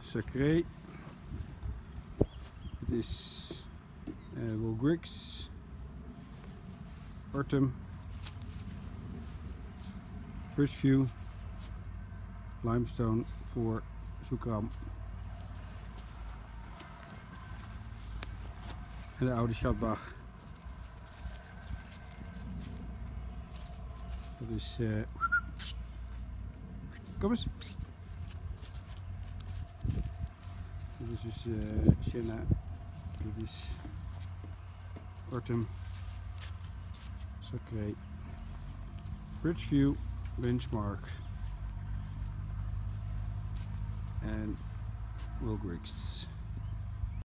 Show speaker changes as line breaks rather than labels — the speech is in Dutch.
Sacré. Dit is Will Griggs, Artem, Bridgeview, Limestone voor Soekram en de oude Schatbach. Dat is kom eens. Dit is dus Sienna. Dit is Artem, Sacré, Bridgeview, Benchmark en Will Griggs.